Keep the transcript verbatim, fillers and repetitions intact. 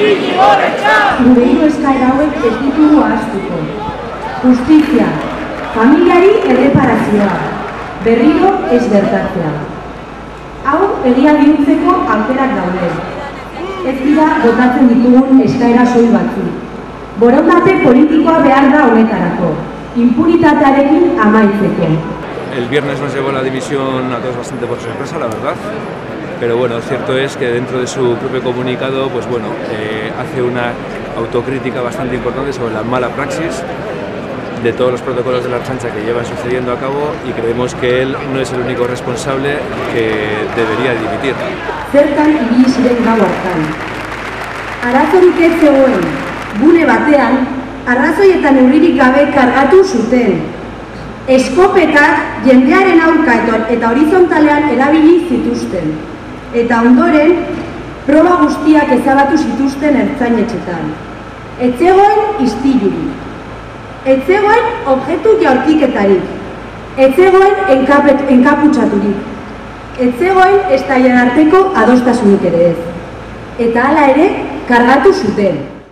Gure hiru eskaera hauek ez ditugu ahaztuko. Justizia, familiari erreparazioa, berriro ez gertatzea. Hau egia bihurtzeko aukerak daude. Ez dira botatzen ditugun eskaera soil batzuk. Borondate politikoa behar da honetarako, impunitatearekin amaitzeko. El viernes nos llevó la dimisión a todos bastante por sorpresa, la verdad. Pero bueno, cierto es que dentro de su propio comunicado, pues bueno, eh, hace una autocrítica bastante importante sobre la mala praxis de todos los protocolos de la Ertzaintza que llevan sucediendo a cabo y creemos que él no es el único responsable que debería dimitir. Zertan ibili ziren gau hartan. Arazorik ez zegoen, gune batean, arrazoi eta neurririk gabe kargatu zuten. Eskopetak jendearen aurka eta horizontalean erabili zituzten. Eta ondoren, proba guztiak ezabatu zituzten ertzainetxetan. Ez zegoen istilurik. Ez zegoen objektu jaurtiketarik. Ez zegoen enkaputsaturik. Ez zegoen ez tailen arteko adostasunik ere ez. Eta hala ere, kargatu zuten.